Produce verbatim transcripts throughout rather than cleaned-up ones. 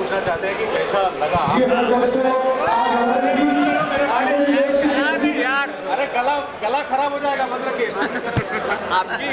पूछना चाहते हैं कि कैसा लगा? यार अरे गला गला खराब हो जाएगा मत रखिए। आपकी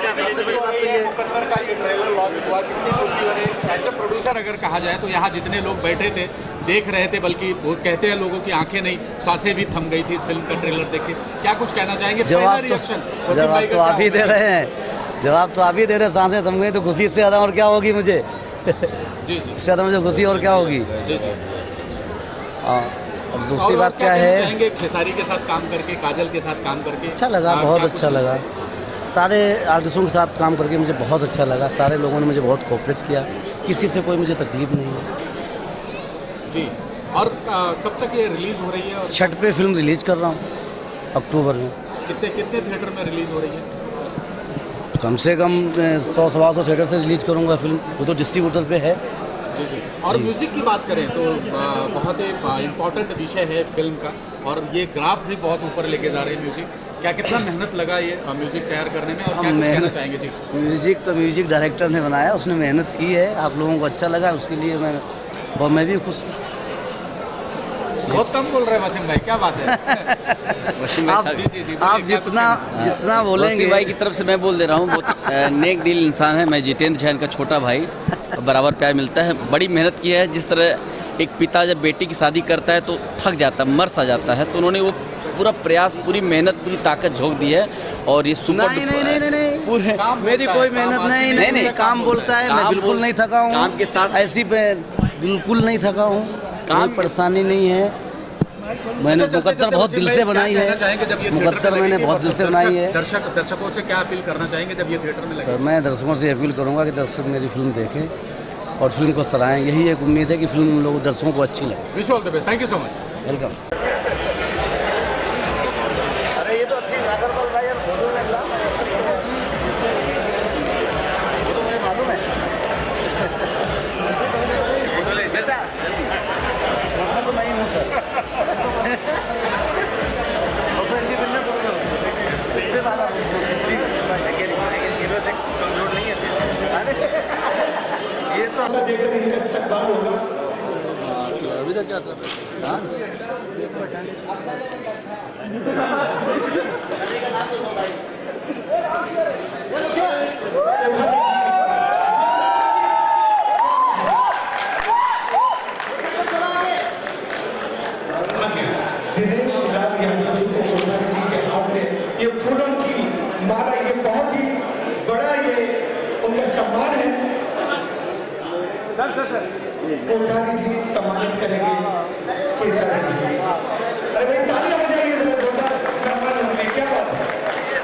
मुकद्दर का ये ट्रेलर लॉन्च हुआ, कितनी खुशी हो रही है? एज ए प्रोड्यूसर अगर कहा जाए तो यहाँ जितने लोग बैठे थे देख रहे थे, बल्कि वो कहते हैं लोगों की आंखें नहीं सांसें भी थम गई थी इस फिल्म का ट्रेलर देख के, क्या कुछ कहना चाहेंगे? जवाब तो जवाब तो आप ही दे रहे हैं, जवाब तो आप ही दे रहे हैं। सांसें थम गई तो खुशी से ज़्यादा और क्या होगी मुझे? जी जी, इससे ज़्यादा मुझे खुशी और क्या होगी? जी जी। हाँ, और दूसरी बात क्या है, खेसारी के साथ काम करके, काजल के साथ काम करके अच्छा लगा, बहुत अच्छा लगा। सारे आर्टिस्टों के साथ काम करके मुझे बहुत अच्छा लगा। सारे लोगों ने मुझे बहुत कोऑपरेट किया, किसी से कोई मुझे तकलीफ नहीं है जी। और कब तक ये रिलीज हो रही है? छठ पे फिल्म रिलीज कर रहा हूँ अक्टूबर में। कितने कितने थिएटर में रिलीज हो रही है? कम से कम सौ सवा सौ थिएटर से रिलीज करूँगा फिल्म, वो तो डिस्ट्रीब्यूटर पे है। जी जी। और म्यूज़िक की बात करें तो बहुत ही इम्पोर्टेंट विषय है फिल्म का, और ये ग्राफ भी बहुत ऊपर लेके जा रहे हैं म्यूज़िक। क्या कितना मेहनत लगा ये म्यूज़िक तैयार करने में, और क्या कुछ कहना चाहेंगे? जी, म्यूज़िक तो म्यूज़िक डायरेक्टर ने बनाया, उसने मेहनत की है, आप लोगों को अच्छा लगा उसके लिए मैं और मैं भी खुश। बहुत कम बोल रहे हैं वसीम भाई, क्या बात है? वसीम आप, भाई जी, जी, जी, आप जितना जितना बोलेंगे। वसीम भाई की तरफ से मैं बोल दे रहा हूँ, बहुत नेक दिल इंसान है। मैं जितेंद्र जैन का छोटा भाई, बराबर प्यार मिलता है। बड़ी मेहनत की है। जिस तरह एक पिता जब बेटी की शादी करता है तो थक जाता है, मर सा जाता है, तो उन्होंने वो पूरा प्रयास, पूरी मेहनत, पूरी ताकत झोंक दी है। और ये सुपर नहीं नहीं नहीं नहीं, नहीं। पूरे मेरी कोई मेहनत नहीं नहीं नहीं काम बोलता है। मैं बिल्कुल नहीं थका हूँ काम के साथ, ऐसी पे बिल्कुल नहीं थका हूँ, कोई परेशानी नहीं है। मैंने मुकद्दर बहुत दिल से बनाई है, मुकद्दर मैंने बहुत दिल से बनाई है। दर्शक दर्शकों से क्या अपील करना चाहेंगे जब ये थिएटर में लगे? तो मैं दर्शकों से अपील करूँगा कि दर्शक मेरी फिल्म देखें और फिल्म को सराहें। यही एक उम्मीद है कि फिल्म लोग दर्शकों को अच्छी लगे। Wish all the best. Thank you so much. Welcome. ये तो आपका देखकर इनका इस्तकबाल होगा। अभी तक क्या कर रहे हैं? दिनेश लाल यादव जी को कोठारी जी के हाथ से ये फूलों की माला, ये बहुत ही बड़ा ये उनका सम्मान है। Sir sir sir Kothari ji सम्मानित करेंगे केसर जी से। अरे भाई तालियां बजाइए जरा जोरदार, क्या बात है।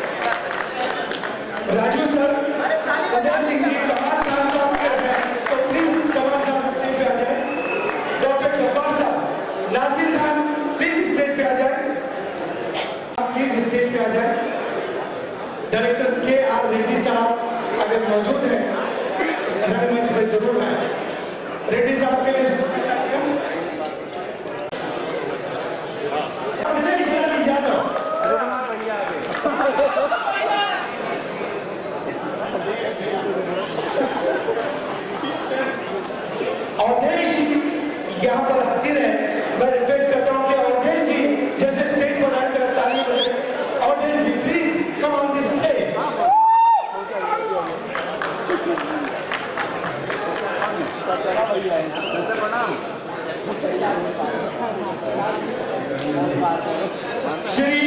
राजू सर, उदय सिंह जी, कमाल खान साहब के हैं तो प्लीज कमाल साहब स्टेज पे आ जाए। डॉक्टर जब्बार साहब, नासिर खान प्लीज स्टेज पे आ जाए, प्लीज स्टेज पे आ जाए। डायरेक्टर के आर रेड्डी साहब अगर मौजूद हैं रंगमंच पे जरूर आए। रेड्डी साहब के लिए अवधेश यहाँ पर हाजिर है। मैं रिक्वेस्ट करता हूँ कि अवधेश जी जैसे स्टेज पर आए तरह ताली बजाएं। Awadhesh ji please come on this stage. Shri